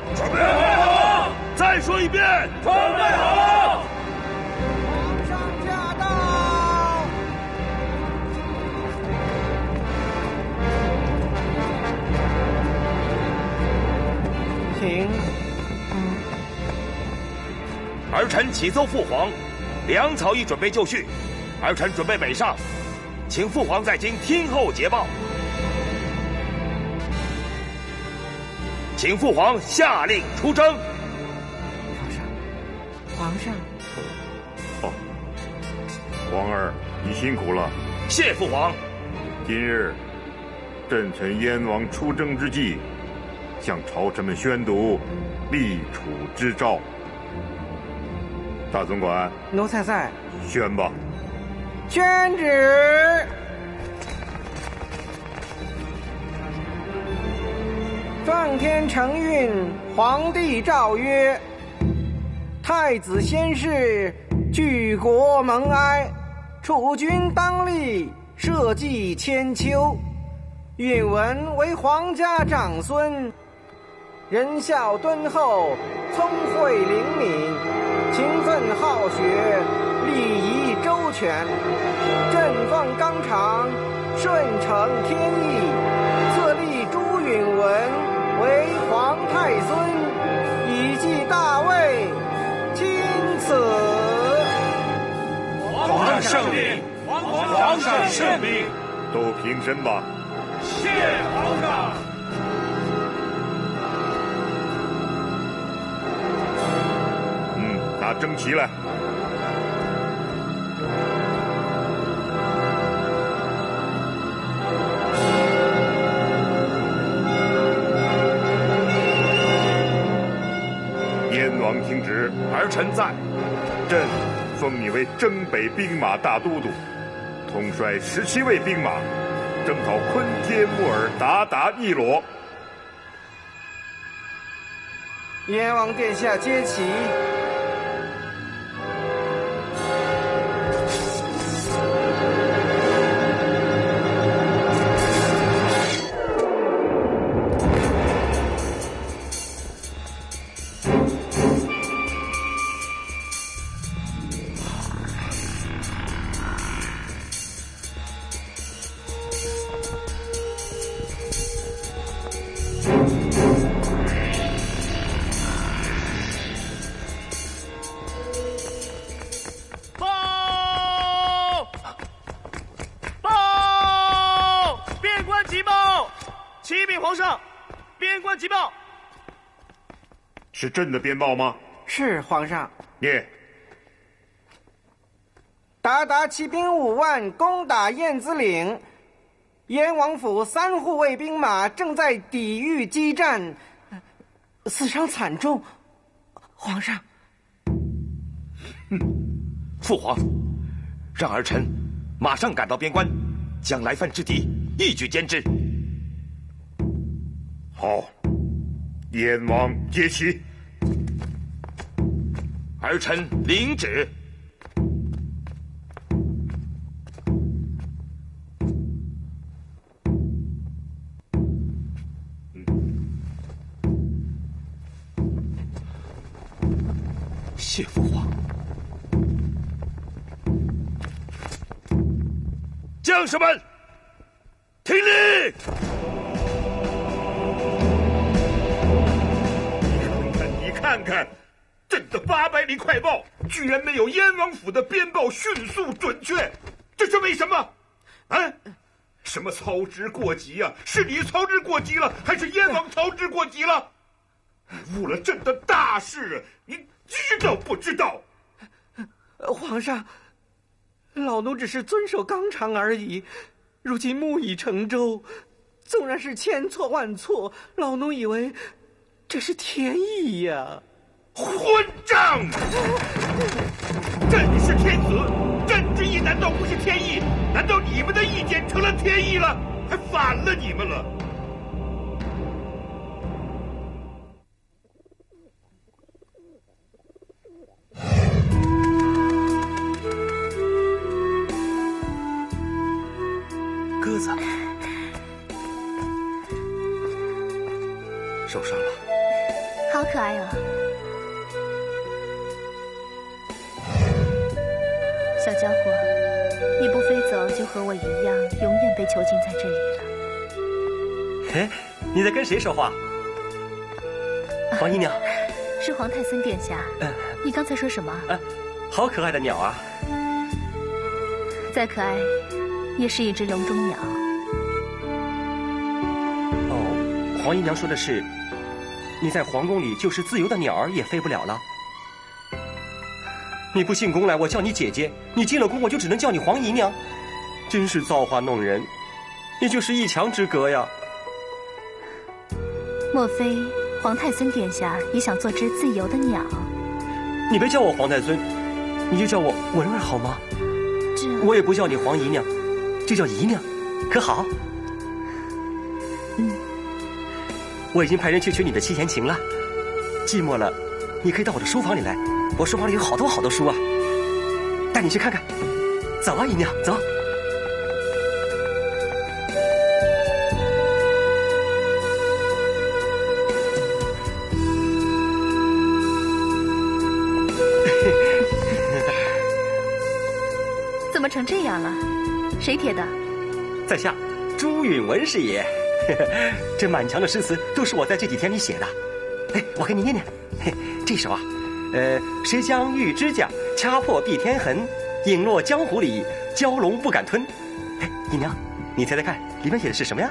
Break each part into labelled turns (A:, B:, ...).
A: 准备好！再说一遍，准备好！
B: 皇上驾到！请。
A: 儿臣启奏父皇，粮草已准备就绪，儿臣准备北上，请父皇在京听候捷报。请父皇下令出征。
B: 皇上。
C: 哦，皇儿，你辛苦了。
A: 谢父皇。
C: 今日，朕趁燕王出征之际，向朝臣们宣读立储之诏。大总管，
B: 奴才在。
C: 宣吧。
B: 宣旨。奉天承运，皇帝诏曰：太子先世，举国蒙哀，储君当立，社稷千秋。允文为皇家长孙，仁孝敦厚，聪慧灵敏，勤奋好学，礼仪周全，振奉纲常，顺承天意，册立朱允文为皇太孙，以继大位，钦此。
A: 皇上圣明，皇上圣明。
C: 都平身吧。
A: 谢皇上。
C: 拿征旗来。燕王听旨，
A: 儿臣在。
C: 朕封你为征北兵马大都督，统帅17位兵马，征讨昆帖木儿，鞑靼汨罗。
B: 燕王殿下接旗。
C: 是朕的鞭报吗？
B: 是皇上。
C: 念。
B: 鞑靼骑兵5万攻打燕子岭，燕王府3护卫兵马正在抵御激战，死伤惨重。皇上。
A: 父皇，让儿臣马上赶到边关，将来犯之敌一举歼之。
C: 好。燕王接旗。
A: 儿臣领旨。谢父皇。将士们，听令！
C: 你看看，朕的800里快报居然没有燕王府的鞭报迅速准确，这是为什么？啊？什么操之过急啊？是你操之过急了，还是燕王操之过急了？误了朕的大事，你知道不知道？
B: 皇上，老奴只是遵守纲常而已。如今木已成舟，纵然是千错万错，老奴以为这是天意呀。
C: 混账！朕是天子，朕之意难道不是天意？难道你们的意见成了天意了，还反了你们了？
A: 鸽子受伤了。
D: 好可爱哦。小家伙，你不飞走，就和我一样，永远被囚禁在这里了。
E: 嘿，你在跟谁说话？黄姨娘，
D: 是皇太孙殿下。你刚才说什么？
E: 好可爱的鸟啊！
D: 再可爱，也是一只笼中鸟。
E: 哦，黄姨娘说的是，你在皇宫里就是自由的鸟儿也飞不了了。你不进宫来，我叫你姐姐；你进了宫，我就只能叫你黄姨娘。真是造化弄人，你就是一墙之隔呀！
D: 莫非皇太孙殿下也想做只自由的鸟？
E: 你别叫我皇太孙，你就叫我文儿好吗？我也不叫你黄姨娘，就叫姨娘，可好？我已经派人去取你的七弦琴了。寂寞了，你可以到我的书房里来，我书房里有好多好多书啊，带你去看看。走啊，姨娘，走。
D: 怎么成这样了？谁贴的？
E: 在下朱允文是也。这满墙的诗词都是我在这几天里写的。哎，我给你念念。这首啊，谁将玉指甲掐破碧天痕，影落江湖里，蛟龙不敢吞。哎，姨娘，你猜猜看，里面写的是什么呀？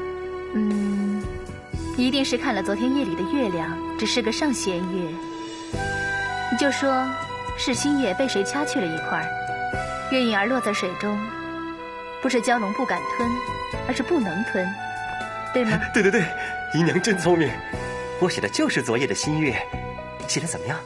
D: 一定是看了昨天夜里的月亮，只是个上弦月。你就说是新月被谁掐去了一块，月影儿落在水中，不是蛟龙不敢吞，而是不能吞，对吗？
E: 对，姨娘真聪明。我写的就是昨夜的新月，写的怎么样？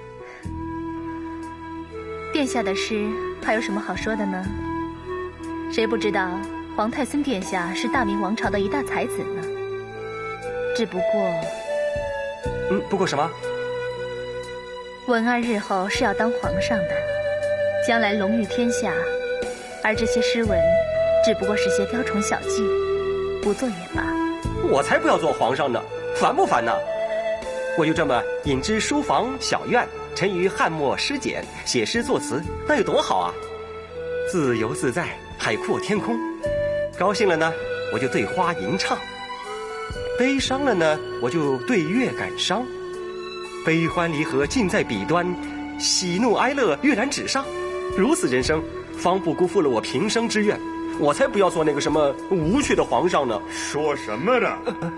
D: 殿下的诗还有什么好说的呢？谁不知道皇太孙殿下是大明王朝的一大才子呢？只不过……
E: 不过什么？
D: 文儿日后是要当皇上的，将来龙御天下，而这些诗文只不过是些雕虫小技，不做也罢。
E: 我才不要做皇上呢，烦不烦呢？我就这么隐之书房小院，沉于汉墨诗简，写诗作词，那有多好啊！自由自在，海阔天空。高兴了呢，我就对花吟唱；悲伤了呢，我就对月感伤。悲欢离合尽在笔端，喜怒哀乐跃然纸上。如此人生，方不辜负了我平生之愿。我才不要做那个什么无趣的皇上呢！
C: 说什么呢？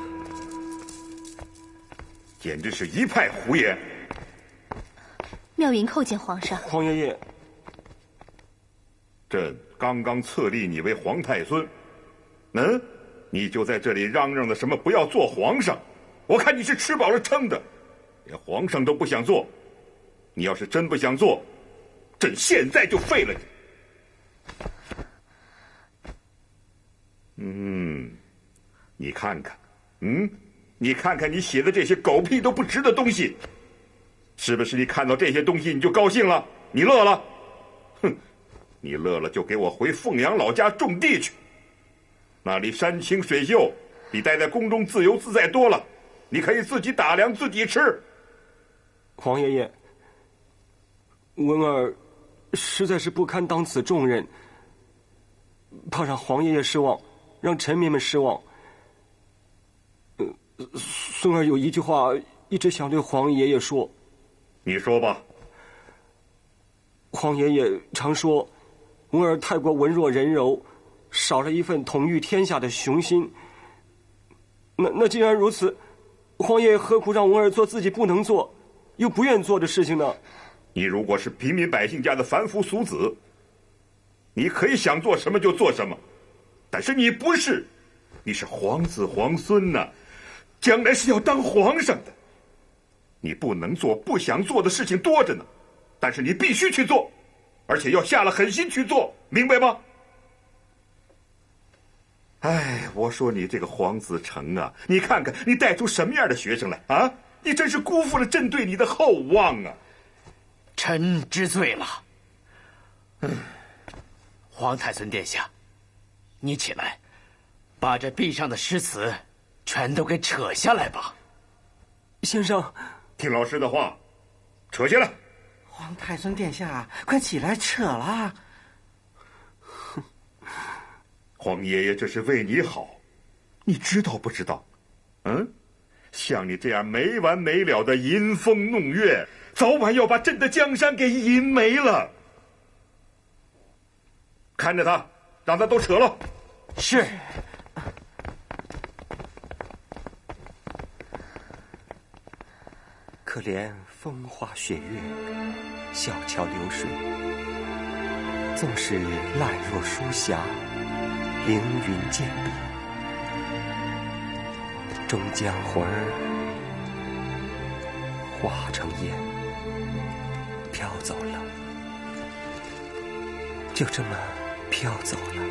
C: 简直是一派胡言！
D: 妙云叩见皇上。
E: 皇爷爷，
C: 朕刚刚册立你为皇太孙，你就在这里嚷嚷的什么不要做皇上？我看你是吃饱了撑的，连皇上都不想做。你要是真不想做，朕现在就废了你。你看看，你看看你写的这些狗屁都不值的东西，是不是？你看到这些东西你就高兴了，你乐了？哼，你乐了就给我回凤阳老家种地去，那里山清水秀，比待在宫中自由自在多了。你可以自己打粮自己吃。
E: 皇爷爷，文儿实在是不堪当此重任，怕让皇爷爷失望，让臣民们失望。孙儿有一句话一直想对皇爷爷说。
C: 你说吧。
E: 皇爷爷常说文儿太过文弱人柔，少了一份统御天下的雄心。那既然如此，皇爷何苦让文儿做自己不能做又不愿做的事情呢？
C: 你如果是平民百姓家的凡夫俗子，你可以想做什么就做什么，但是你不是，你是皇子皇孙呐，将来是要当皇上的。你不能做不想做的事情多着呢，但是你必须去做，而且要下了狠心去做，明白吗？哎，我说你这个黄子成啊，你看看你带出什么样的学生来啊！你真是辜负了朕对你的厚望啊！
F: 臣知罪了。皇太孙殿下，你起来，把这壁上的诗词全都给扯下来吧。
E: 先生，
C: 听老师的话，扯下来。
B: 皇太孙殿下，快起来，扯了。
C: 皇爷爷这是为你好，你知道不知道？像你这样没完没了的吟风弄月，早晚要把朕的江山给吟没了。看着他，让他都扯了。
E: 是。可怜风花雪月，小桥流水，纵使烂若书匣，凌云渐碧，终将魂儿化成烟，飘走了，就这么飘走了。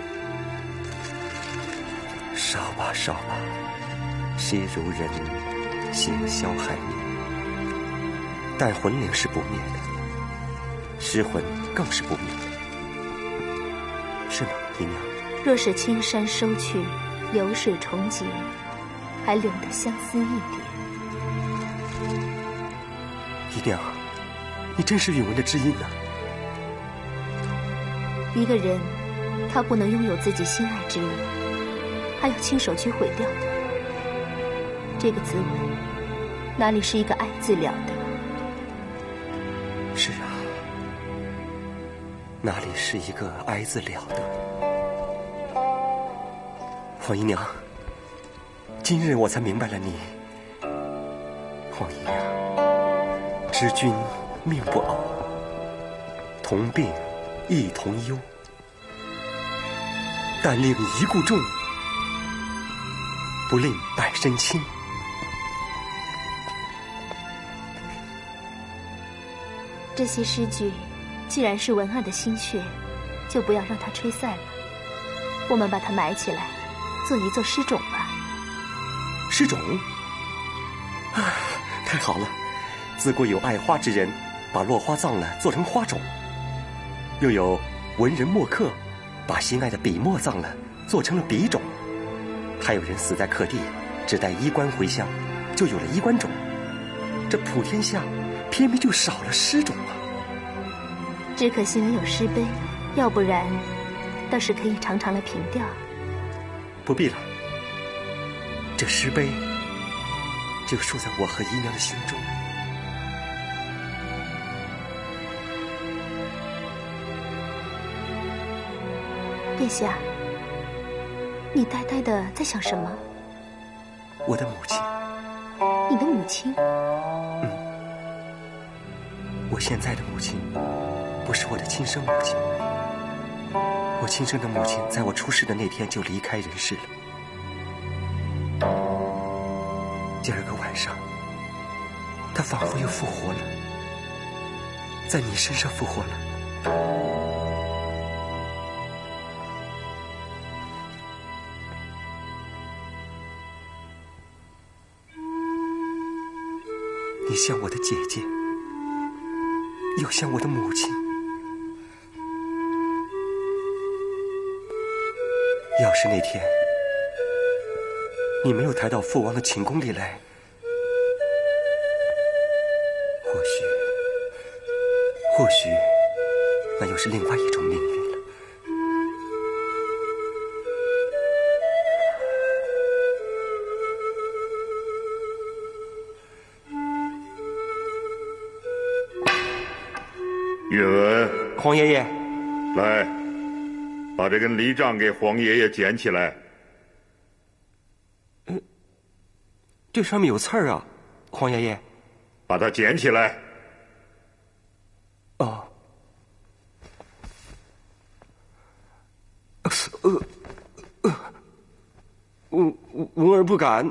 E: 烧吧烧吧，谁如人心消海灭。但魂灵是不灭的，尸魂更是不灭的，是吗，姨娘？
D: 若是青山收去，流水重结，还留得相思一点。
E: 姨娘，你真是允文的知音啊！
D: 一个人，他不能拥有自己心爱之物，还要亲手去毁掉它，这个滋味，哪里是一个爱字了的？
E: 是啊，哪里是一个哀字了得？黄姨娘，今日我才明白了你。黄姨娘，知君命不熬，同病亦同忧，但令一顾重，不令百身轻。
D: 这些诗句，既然是文儿的心血，就不要让它吹散了。我们把它埋起来，做一座诗冢吧。
E: 诗冢？啊，太好了！自古有爱花之人，把落花葬了做成花冢；又有文人墨客，把心爱的笔墨葬了做成了笔冢；还有人死在客地，只带衣冠回乡，就有了衣冠冢。这普天下偏偏就少了诗冢啊！
D: 只可惜没有诗碑，要不然倒是可以常常来凭吊。
E: 不必了，这诗碑就竖在我和姨娘的心中。
D: 殿下，你呆呆的在想什么？
E: 我的母亲。
D: 你的母亲？
E: 我现在的母亲不是我的亲生母亲，我亲生的母亲在我出世的那天就离开人世了。今儿个晚上，她仿佛又复活了，在你身上复活了。你像我的姐姐，又像我的母亲。要是那天你没有抬到父王的寝宫里来，或许那又是另外一种命运了。
C: 允文，
E: 黄爷爷，
C: 来，把这根藜杖给黄爷爷捡起来。
E: 这上面有刺儿啊，黄爷爷。
C: 把它捡起来。
E: 哦。文儿不敢。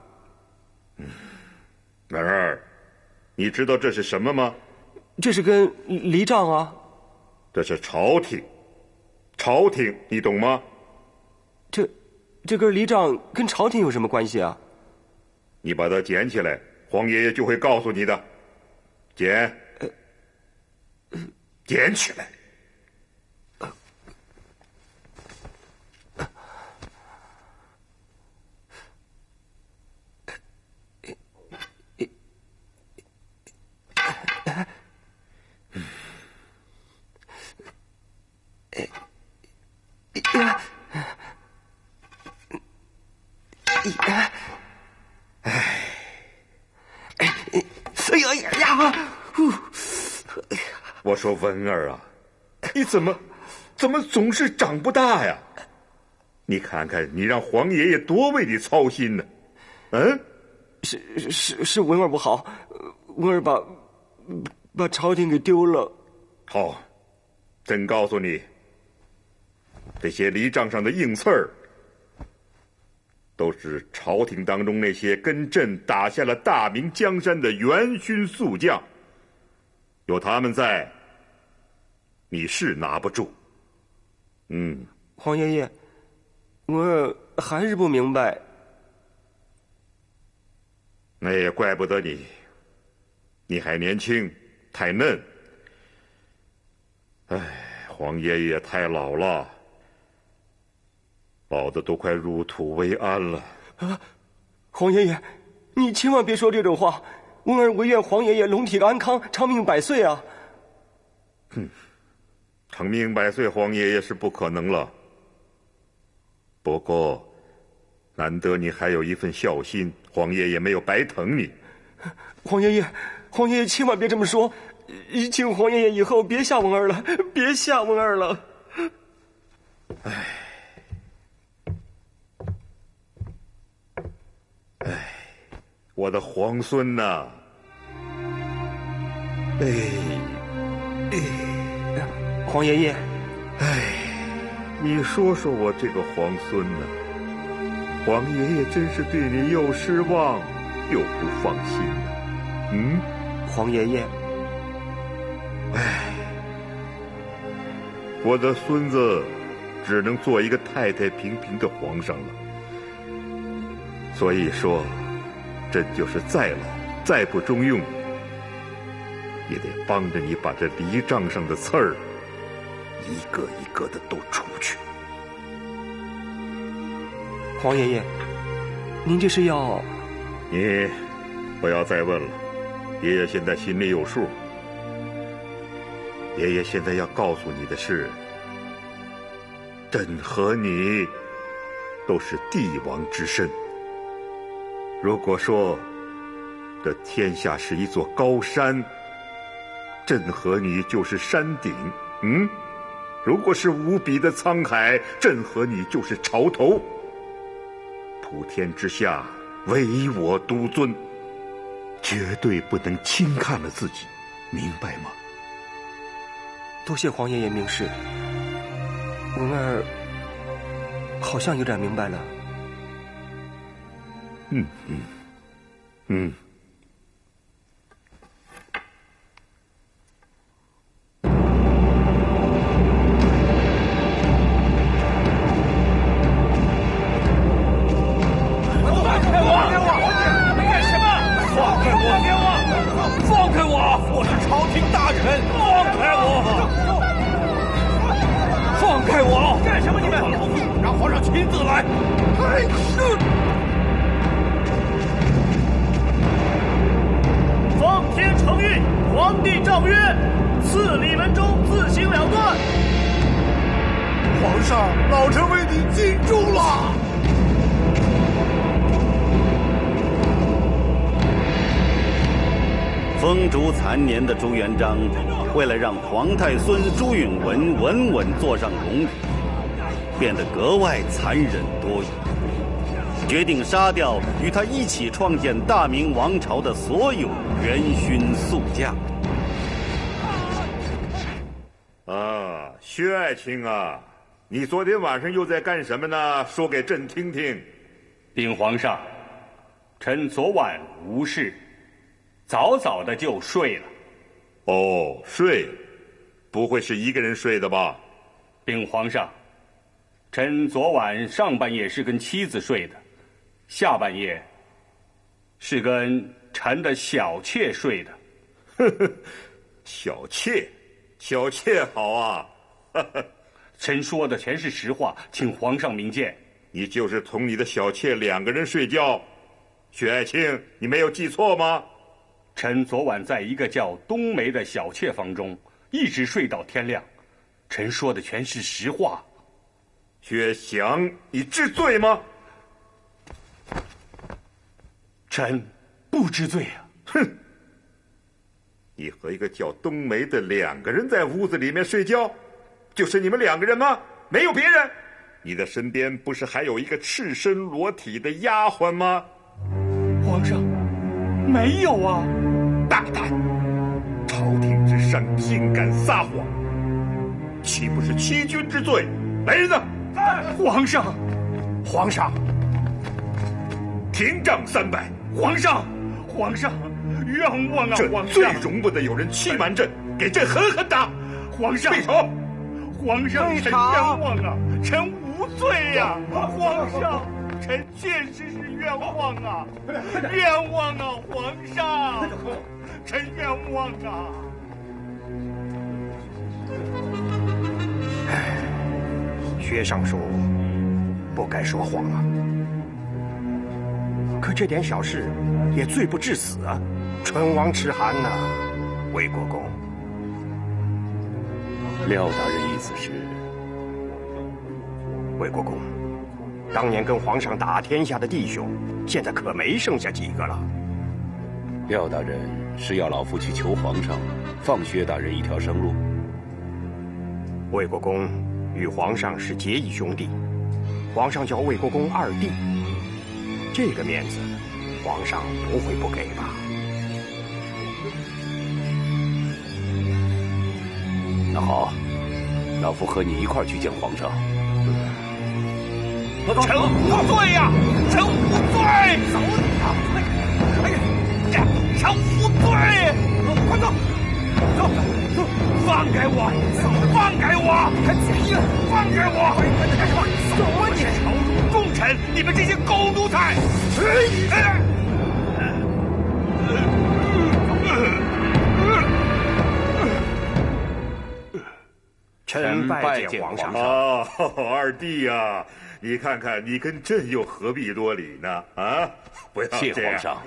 C: 文儿，你知道这是什么吗？
E: 这是根藜杖啊。
C: 这是朝廷，朝廷，你懂吗？
E: 这根藜杖跟朝廷有什么关系啊？
C: 你把它捡起来，黄爷爷就会告诉你的。捡，捡起来。
E: 哎呀呀呀！
C: 我说文儿啊，你怎么总是长不大呀？你看看，你让黄爷爷多为你操心呢。嗯，
E: 是文儿不好，文儿把朝廷给丢了。
C: 好，朕告诉你，这些礼账上的硬刺儿，都是朝廷当中那些跟朕打下了大明江山的元勋宿将，有他们在，你是拿不住。
E: 皇爷爷，我还是不明白。
C: 那也怪不得你，你还年轻，太嫩。哎，皇爷爷太老了，老的都快入土为安了。
E: 啊，皇爷爷，你千万别说这种话。文儿唯愿皇爷爷龙体安康，长命百岁啊！
C: 长命百岁，皇爷爷是不可能了。不过，难得你还有一份孝心，皇爷爷没有白疼你。
E: 皇爷爷千万别这么说，请皇爷爷以后别吓文儿了，别吓文儿了。
C: 我的皇孙呐！
E: 皇爷爷，
C: 你说说我这个皇孙呢？皇爷爷真是对你又失望又不放心呢。
E: 皇爷爷，
C: 我的孙子只能做一个太太平平的皇上了。所以说，朕就是再老再不中用，也得帮着你把这礼账上的刺儿一个一个的都除去。
E: 皇爷爷，您这是要……
C: 你不要再问了，爷爷现在心里有数。爷爷现在要告诉你的是，朕和你都是帝王之身。如果说这天下是一座高山，朕和你就是山顶。如果是无比的沧海，朕和你就是潮头。普天之下，唯我独尊，绝对不能轻看了自己，明白吗？
E: 多谢皇爷爷明示，文儿好像有点明白了。
G: 风烛残年的朱元璋，为了让皇太孙朱允文稳稳坐上龙椅，变得格外残忍多疑，决定杀掉与他一起创建大明王朝的所有元勋宿将。
C: 薛爱卿啊，你昨天晚上又在干什么呢？说给朕听听。
H: 禀皇上，臣昨晚无事，早早的就睡了。
C: 哦，睡，不会是一个人睡的吧？
H: 禀皇上，臣昨晚上半夜是跟妻子睡的，下半夜是跟臣的小妾睡的。
C: 小妾，小妾好啊！
H: 臣说的全是实话，请皇上明鉴。
C: 你就是同你的小妾两个人睡觉，薛爱卿，你没有记错吗？
H: 臣昨晚在一个叫冬梅的小妾房中，一直睡到天亮。臣说的全是实话。
C: 薛祥，你知罪吗？
H: 臣不知罪啊！
C: 哼， 你和一个叫冬梅的2个人在屋子里面睡觉，就是你们2个人吗？没有别人？你的身边不是还有一个赤身裸体的丫鬟吗？
H: 皇上，没有啊！
C: 大胆！朝廷之上竟敢撒谎，岂不是欺君之罪？来人呐！
H: 皇上，
F: 皇上，
C: 停杖300！
H: 皇上，皇上，冤枉啊！
C: 朕
H: 皇上，
C: 最容不得有人欺瞒朕，给朕狠狠打！
H: 皇上，
C: 退朝！
H: 皇上，臣冤枉啊！臣无罪呀！皇上，臣确实是冤枉啊！冤枉啊！皇上，臣冤枉啊！
F: 薛尚书不该说谎啊，可这点小事也罪不至死啊！唇亡齿寒呐，魏国公。
I: 廖大人意思是？
F: 魏国公，当年跟皇上打天下的弟兄，现在可没剩下几个了。
I: 廖大人是要老夫去求皇上，放薛大人一条生路？
F: 魏国公与皇上是结义兄弟，皇上叫魏国公2弟，这个面子，皇上不会不给吧？
I: 那好，老夫和你一块儿去见皇上。
H: 臣无罪呀！臣无罪！走你啊！哎呀，臣无罪！快走！走！放开我！放开我！放开我！干什么？走啊你！朝中重臣，你们这些狗奴才！
F: 臣拜见皇上。
C: 哦，2弟呀，你看看，你跟朕又何必多礼呢？啊，不要这样。
I: 谢皇上。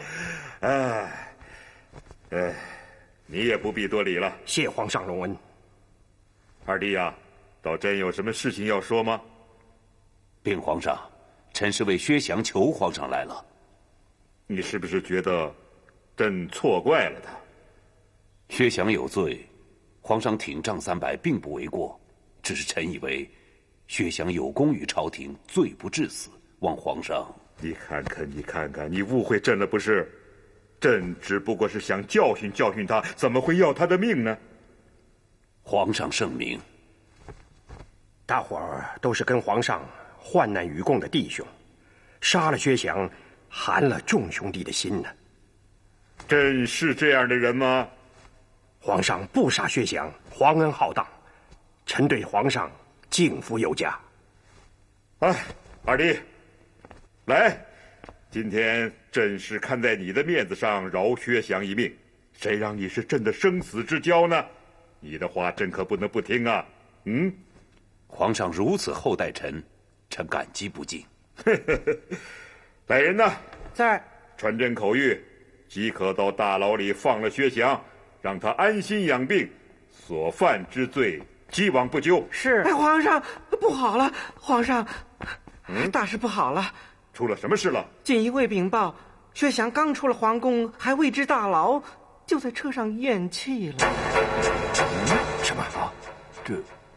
C: 你也不必多礼了。
F: 谢皇上隆恩。
C: 2弟呀，道朕有什么事情要说吗？
I: 禀皇上，臣是为薛翔求皇上来了。
C: 你是不是觉得朕错怪了他？
I: 薛翔有罪，皇上挺杖300并不为过，只是臣以为薛翔有功于朝廷，罪不至死，望皇上。
C: 你看看，你误会朕了不是？朕只不过是想教训教训他，怎么会要他的命呢？
I: 皇上圣明。
F: 大伙儿都是跟皇上患难与共的弟兄，杀了薛翔，寒了众兄弟的心呢。
C: 朕是这样的人吗？
F: 皇上不杀薛翔，皇恩浩荡，臣对皇上敬服有加。
C: 2弟，来，今天朕是看在你的面子上饶薛翔一命，谁让你是朕的生死之交呢？你的话朕可不能不听啊！
I: 皇上如此厚待臣，臣感激不尽。
C: 来人呐，
B: 在。
C: 传朕口谕，即可到大牢里放了薛翔，让他安心养病，所犯之罪既往不咎。
B: 是。皇上，不好了，皇上，大事不好了。
C: 出了什么事了？
B: 锦衣卫禀报，薛翔刚出了皇宫，还未至大牢，就在车上咽气了。
F: 什么啊？这……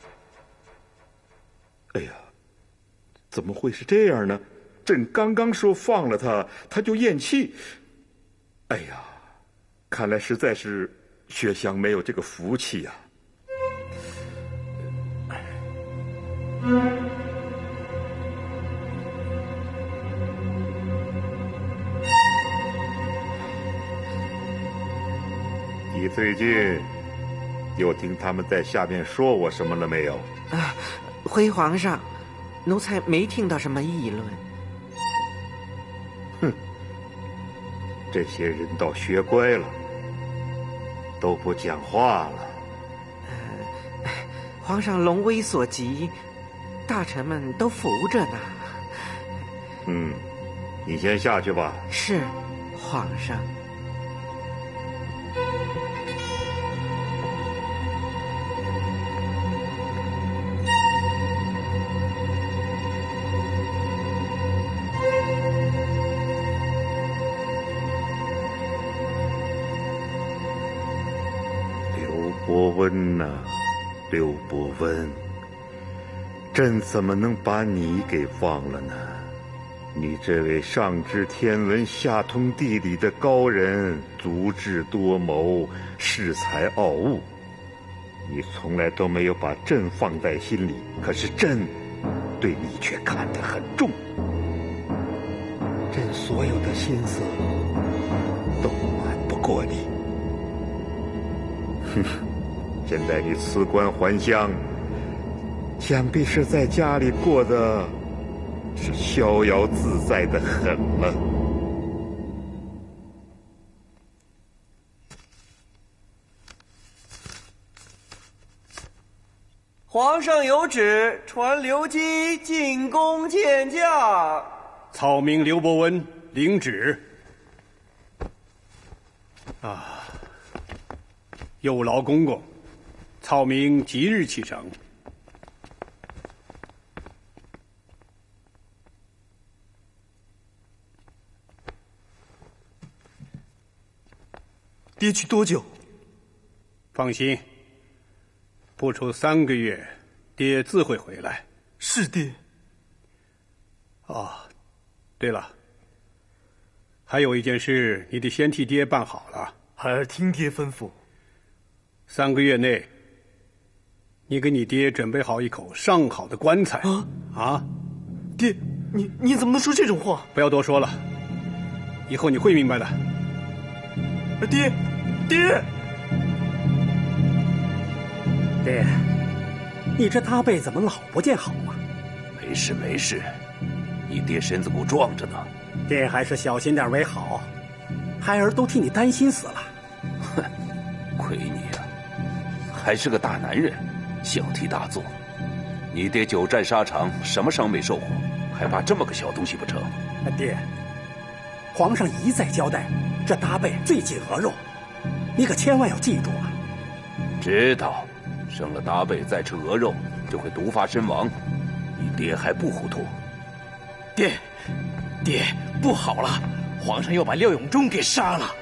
C: 哎呀，怎么会是这样呢？朕刚刚说放了他，他就咽气。哎呀，看来实在是薛翔没有这个福气呀。你最近又听他们在下面说我什么了没有？
B: 回皇上，奴才没听到什么议论。
C: 哼，这些人倒学乖了，都不讲话了。
B: 皇上龙威所及，大臣们都服着呢。
C: 你先下去吧。
B: 是，皇上。
J: 伯温呐，刘伯温，朕怎么能把你给忘了呢？你这位上知天文下通地理的高人，足智多谋，恃才傲物，你从来都没有把朕放在心里，可是朕对你却看得很重。朕所有的心思都瞒不过你。哼，现在你辞官还乡，想必是在家里过得是逍遥自在的很了。
B: 皇上有旨，传刘基进宫见驾。
K: 草民刘伯温领旨。有劳公公，草民即日启程。
L: 爹去多久？
K: 放心，不出3个月，爹自会回来。
L: 是爹。
K: 对了，还有一件事，你得先替爹办好了。
L: 孩儿听爹吩咐。
K: 3个月内，你给你爹准备好一口上好的棺材。
L: 爹，你怎么能说这种话？
K: 不要多说了，以后你会明白的。
L: 爹，
M: 你这大辈怎么老不见好啊？
I: 没事，你爹身子骨壮着呢。
M: 爹还是小心点为好，孩儿都替你担心死了。
I: 哼，亏你呀！ 还是个大男人，小题大做。你爹久战沙场，什么伤没受过，还怕这么个小东西不成？
M: 爹，皇上一再交代，这大贝最忌鹅肉，你可千万要记住啊！
I: 知道，生了大贝再吃鹅肉就会毒发身亡。你爹还不糊涂？
H: 爹，不好了，皇上要把廖永忠给杀了。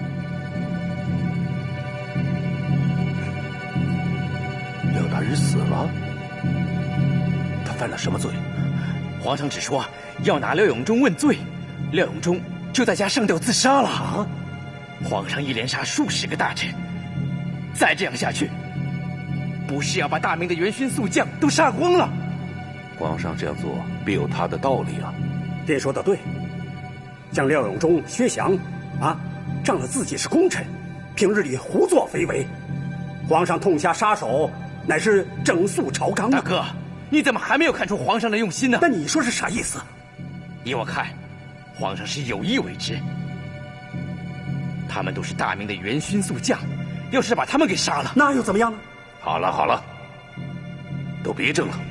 I: 廖大人死了，他犯了什么罪？
H: 皇上只说要拿廖永忠问罪，廖永忠就在家上吊自杀了。啊！皇上一连杀数十个大臣，再这样下去，不是要把大明的元勋宿将都杀光了？
I: 皇上这样做必有他的道理啊！
M: 爹说的对，像廖永忠、薛祥仗着自己是功臣，平日里胡作非为，皇上痛下杀手。 乃是整肃朝纲。
H: 大哥，你怎么还没有看出皇上的用心呢？
M: 那你说是啥意思？
H: 依我看，皇上是有意为之。他们都是大明的元勋宿将，要是把他们给杀了，
M: 那又怎么样呢？
I: 好了，都别争了。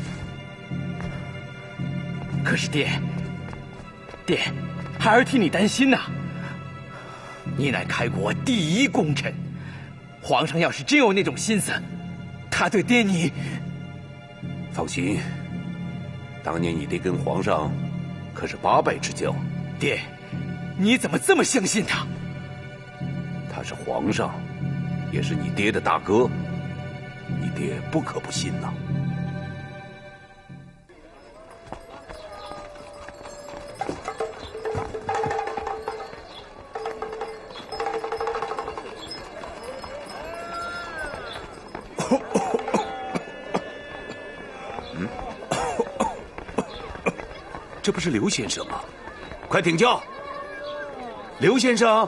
H: 可是爹，孩儿替你担心呐。你乃开国第一功臣，皇上要是真有那种心思。 他对爹你，
I: 放心，当年你爹跟皇上可是8拜之交。
H: 爹，你怎么这么相信他？
I: 他是皇上，也是你爹的大哥，你爹不可不信呐。这不是刘先生吗？快请教，刘先生。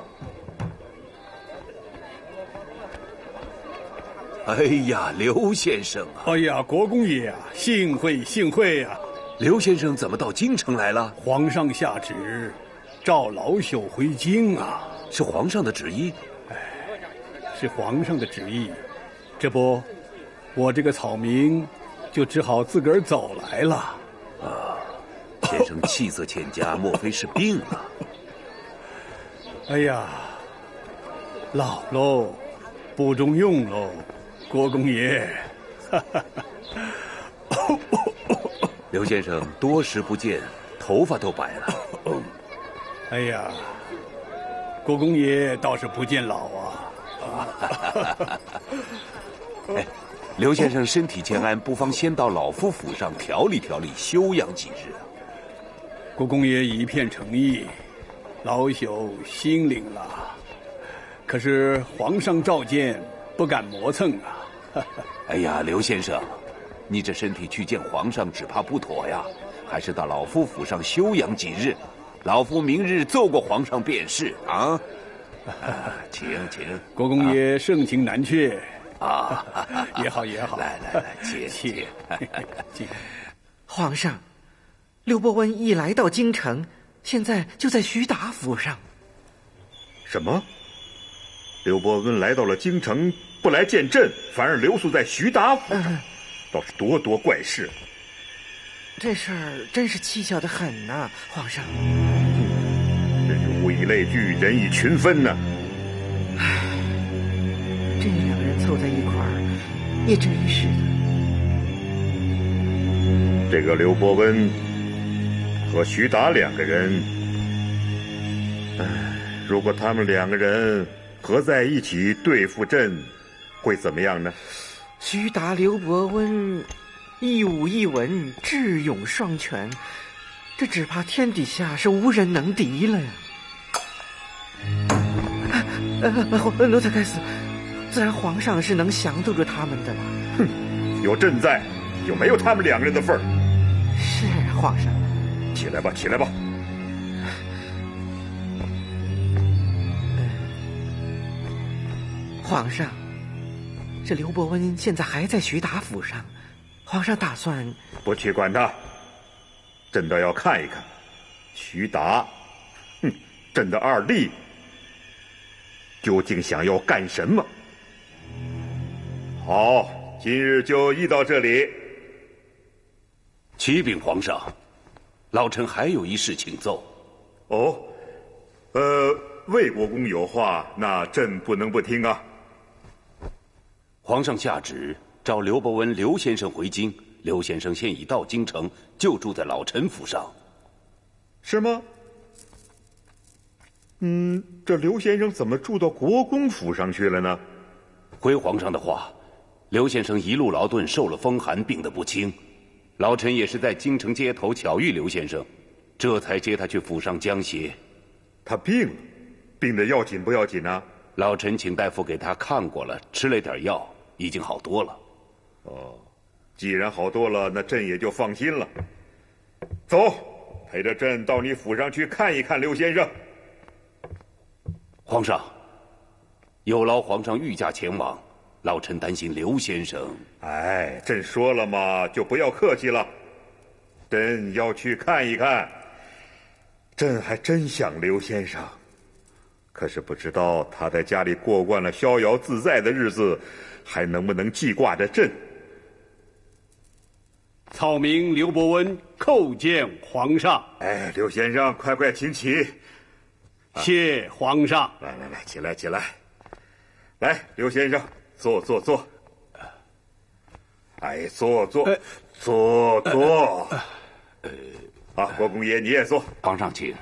I: 哎呀，刘先生啊！
K: 哎呀，国公爷啊，幸会啊！
I: 刘先生怎么到京城来了？
K: 皇上下旨，召老朽回京啊！
I: 是皇上的旨意？
K: 是皇上的旨意。这不，我这个草民就只好自个儿走来了。
I: 先生气色欠佳，莫非是病了？
K: 哎呀，老喽，不中用喽，国公爷。
I: 刘先生多时不见，头发都白了。
K: 哎呀，国公爷倒是不见老啊。
I: 哎，刘先生身体欠安，不妨先到老夫府上调理调理，休养几日啊。
K: 国公爷一片诚意，老朽心领了。可是皇上召见，不敢磨蹭啊。
I: 哎呀，刘先生，你这身体去见皇上，只怕不妥呀，还是到老夫府上休养几日。老夫明日奏过皇上便是啊。请。
K: 国公爷盛情难却
I: 啊，
K: 也好也好。
I: 来，请。
B: 皇上，刘伯温一来到京城，现在就在徐达府上。
J: 什么？刘伯温来到了京城，不来见朕，反而留宿在徐达府上，倒是多怪事。
B: 这事儿真是蹊跷得很呐，皇上。
J: 真是物以类聚，人以群分呢。
B: 唉，这两个人凑在一块儿，也真是的。
J: 这个刘伯温和徐达两个人，如果他们两个人合在一起对付朕，会怎么样呢？
B: 徐达、刘伯温一武一文，智勇双全，这只怕天底下是无人能敌了呀！奴才该死，自然皇上是能降得住他们的了。
J: 哼，有朕在，就没有他们两个人的份儿。
B: 是皇上。
J: 起来吧，起来吧。
B: 皇上，这刘伯温现在还在徐达府上，皇上打算
J: 不去管他，朕倒要看一看徐达，朕的二弟究竟想要干什么。好，今日就议到这里。
I: 启禀皇上，老臣还有一事请奏。
J: 哦，魏国公有话，那朕不能不听啊。
I: 皇上下旨召刘伯温刘先生回京，刘先生现已到京城，就住在老臣府上。
J: 是吗？这刘先生怎么住到国公府上去了呢？
I: 回皇上的话，刘先生一路劳顿，受了风寒，病得不轻。老臣也是在京城街头巧遇刘先生，这才接他去府上将歇。
J: 他病了，病得要紧不要紧啊？
I: 老臣请大夫给他看过了，吃了点药，已经好多了。
J: 哦，既然好多了，那朕也就放心了。走，陪着朕到你府上去看一看刘先生。
I: 皇上，有劳皇上御驾前往，老臣担心刘先生。
J: 哎，朕说了嘛，就不要客气了。朕要去看一看。朕还真想刘先生，可是不知道他在家里过惯了逍遥自在的日子，还能不能记挂着朕。
K: 草民刘伯温叩见皇上。
J: 哎，刘先生，快请起。
K: 谢皇上。
J: 来，起来。来，刘先生，坐。哎，坐。啊，国公爷你也坐。
I: 皇上请。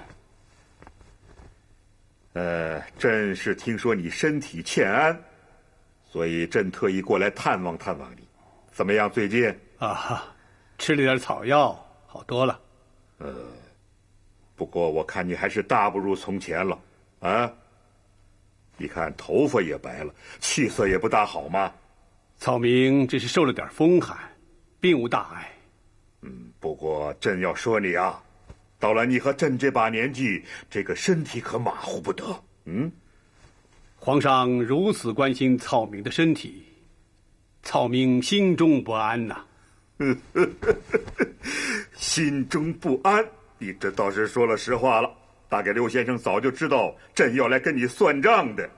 J: 朕是听说你身体欠安，所以朕特意过来探望你。怎么样，最近？
K: 吃了点草药，好多了。
J: 不过我看你还是大不如从前了，啊！你看头发也白了，气色也不大好嘛。
K: 草民只是受了点风寒，并无大碍。
J: 不过朕要说你啊，到了你和朕这把年纪，这个身体可马虎不得。
K: 皇上如此关心草民的身体，草民心中不安呐。
J: 心中不安，你这倒是说了实话了。大概刘先生早就知道朕要来跟你算账的。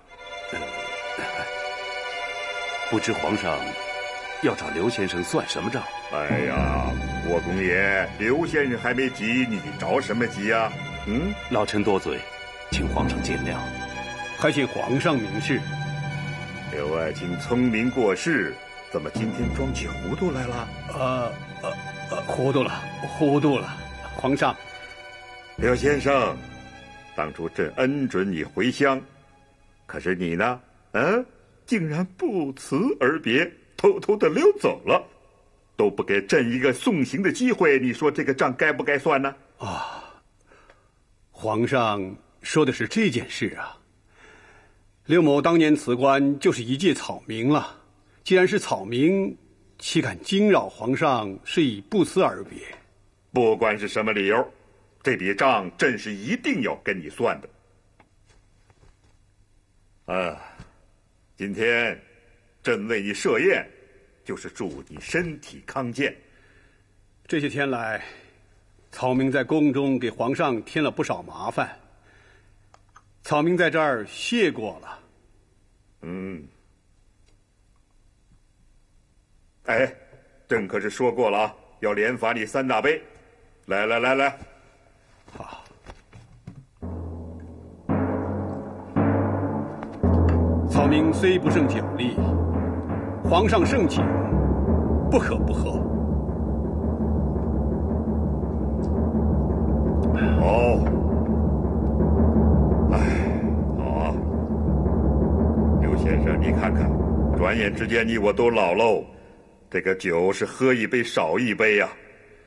I: 不知皇上要找刘先生算什么账？
J: 哎呀，国公爷，刘先生还没急，你着什么急呀？
I: 老臣多嘴，请皇上见谅。
K: 还请皇上明示。
J: 刘爱卿聪明过世，怎么今天装起糊涂来了？
K: 糊涂了，皇上。
J: 刘先生，当初朕恩准你回乡，可是你呢？ 竟然不辞而别，偷偷的溜走了，都不给朕一个送行的机会，你说这个账该不该算呢？
K: 皇上说的是这件事啊。刘某当年辞官就是一介草民了，既然是草民，岂敢惊扰皇上，是以不辞而别。
J: 不管是什么理由，这笔账朕是一定要跟你算的。今天朕为你设宴，就是祝你身体康健。
K: 这些天来，草民在宫中给皇上添了不少麻烦，草民在这儿谢过了。
J: 朕可是说过了啊，要连罚你3大杯。来。
K: 好。草民虽不胜酒力，皇上盛请，不可不喝。
J: 好啊，刘先生，你看看，转眼之间你我都老喽，这个酒是喝一杯少一杯呀。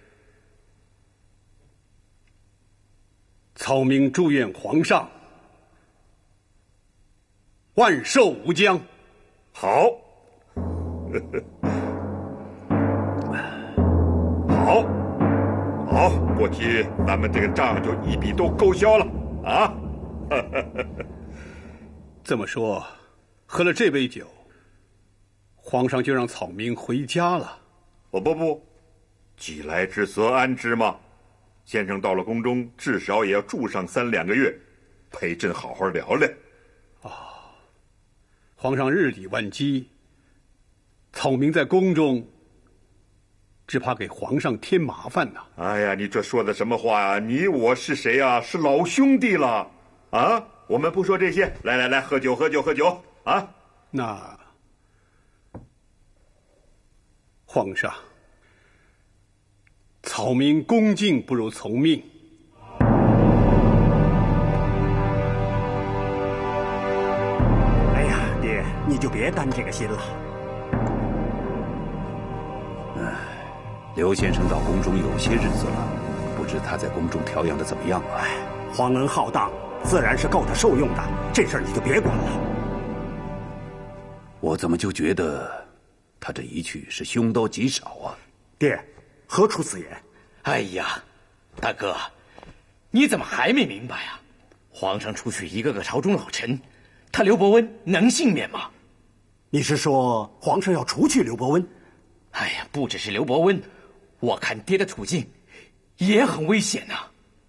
K: 草民祝愿皇上万寿无疆。
J: 好，好，过去咱们这个账就一笔都勾销了啊！
K: 这么说，喝了这杯酒，皇上就让草民回家了？
J: 不，既来之则安之嘛。先生到了宫中，至少也要住上3、2个月，陪朕好好聊聊。
K: 皇上日理万机，草民在宫中，只怕给皇上添麻烦呐。
J: 哎呀，你这说的什么话啊？你我是谁啊？是老兄弟了啊！我们不说这些，来，喝酒啊！
K: 那皇上，草民恭敬不如从命。
M: 哎呀，爹，你就别担这个心了。
I: 刘先生到宫中有些日子了，不知他在宫中调养的怎么样啊？
M: 皇恩浩荡，自然是够他受用的，这事儿你就别管了。
I: 我怎么就觉得他这一去是凶多吉少啊？
M: 爹，何出此言？
H: 哎呀，大哥，你怎么还没明白啊？皇上除去一个个朝中老臣，他刘伯温能幸免吗？
M: 你是说皇上要除去刘伯温？
H: 哎呀，不只是刘伯温，我看爹的处境也很危险呐。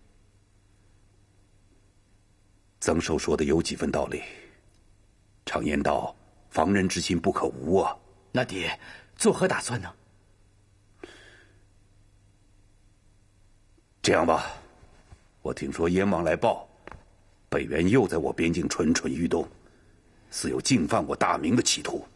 I: 曾寿说的有几分道理。常言道，防人之心不可无啊。
H: 那爹作何打算呢？
I: 这样吧，我听说燕王来报，北元又在我边境蠢蠢欲动，似有进犯我大明的企图。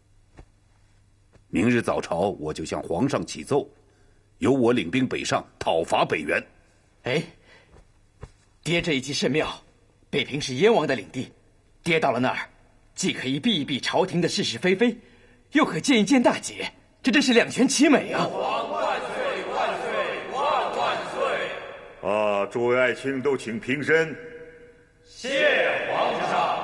I: 明日早朝，我就向皇上启奏，由我领兵北上讨伐北元。
H: 哎，爹这一计甚妙，北平是燕王的领地，爹到了那儿，既可以避一避朝廷的是是非非，又可见一见大姐，这真是两全其美啊！
C: 皇万岁万岁万万岁！
J: 啊，诸位爱卿都请平身。
C: 谢皇上。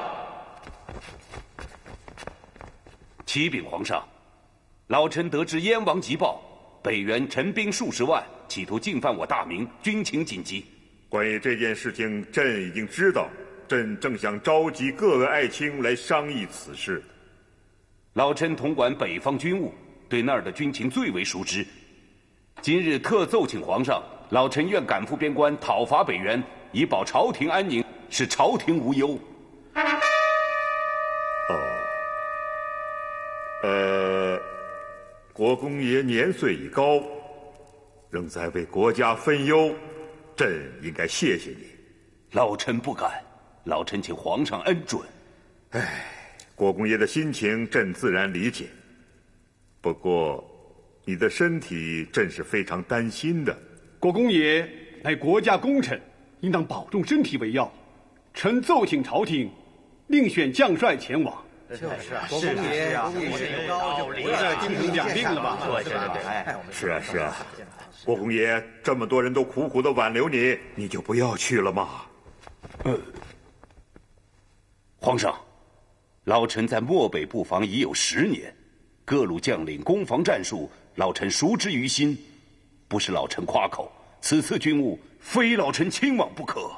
I: 启禀皇上，老臣得知燕王急报，北元陈兵数十万，企图进犯我大明，军情紧急。
J: 关于这件事情，朕已经知道，朕正想召集各位爱卿来商议此事。
I: 老臣统管北方军务，对那儿的军情最为熟知。今日特奏请皇上，老臣愿赶赴边关讨伐北元，以保朝廷安宁，使朝廷无忧。
J: 国公爷年岁已高，仍在为国家分忧，朕应该谢谢你。
I: 老臣不敢，老臣请皇上恩准。
J: 国公爷的心情，朕自然理解。不过，你的身体，朕是非常担心的。
K: 国公爷乃国家功臣，应当保重身体为要。臣奏请朝廷，另选将帅前往，
B: 就是啊，
K: 国公爷啊，不要再精神两病了吧？
J: 是啊，是啊，国公爷，这么多人都苦苦的挽留你，你就不要去了吗？
I: 皇上，老臣在漠北布防已有10年，各路将领攻防战术，老臣熟知于心，不是老臣夸口。此次军务，非老臣亲往不可。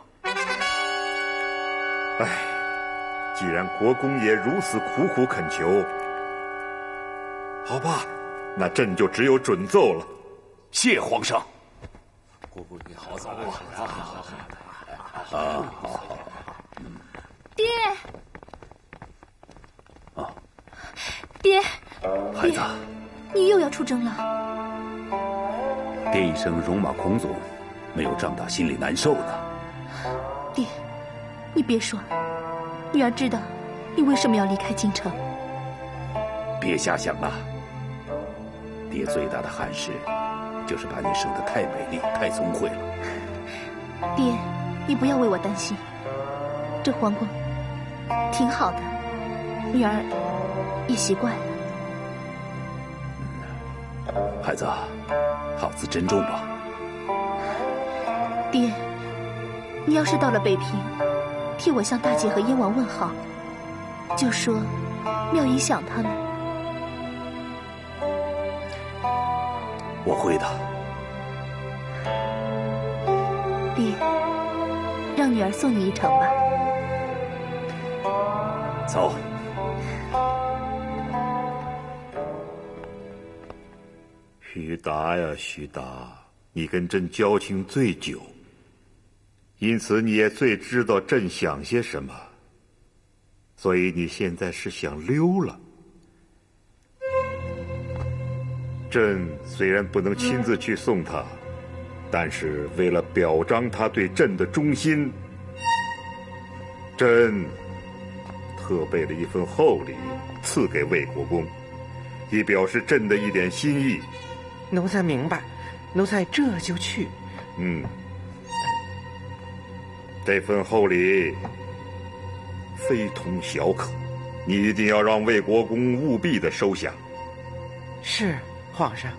J: 唉，既然国公爷如此苦苦恳求，好吧，那朕就只有准奏了。
I: 谢皇上。
H: 国公爷好走啊！
I: 好。
D: 爹。
I: 啊，
D: 爹。
I: 孩子，
D: 你又要出征了。
I: 爹一生戎马倥偬，没有仗大，心里难受呢。
D: 爹，你别说，女儿知道你为什么要离开京城。
I: 别瞎想了，爹最大的憾事就是把你生得太美丽、太聪慧了。
D: 爹，你不要为我担心，这皇宫挺好的，女儿也习惯了。
I: 孩子，好自珍重吧。
D: 爹，你要是到了北平，替我向大姐和燕王问好，就说妙仪想他们。
I: 我会的。
D: 爹，让女儿送你一程吧。
I: 走。
J: 徐达呀，徐达，你跟朕交情最久，因此你也最知道朕想些什么，所以你现在是想溜了。朕虽然不能亲自去送他，但是为了表彰他对朕的忠心，朕特备了一份厚礼赐给魏国公，以表示朕的一点心意。
B: 奴才明白，奴才这就去。
J: 这份厚礼非同小可，你一定要让魏国公务必的收下。
B: 是，皇上。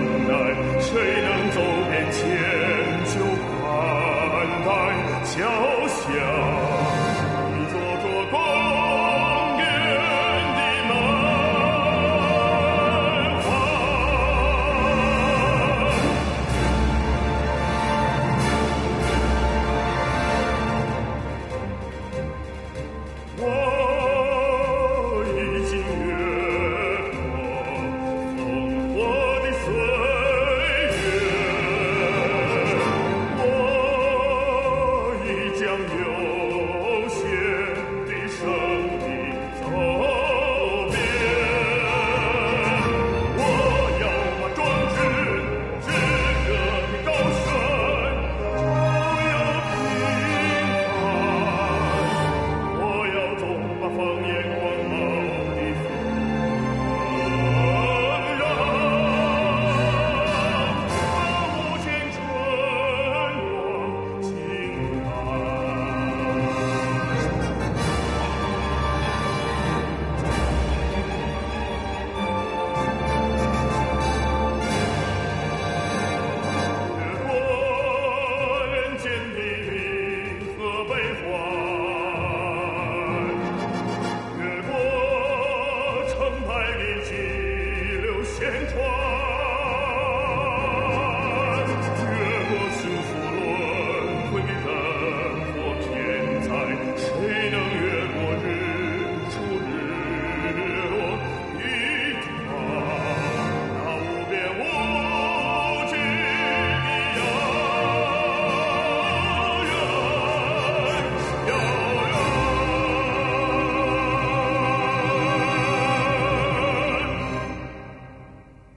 N: 谁能走遍千秋万代？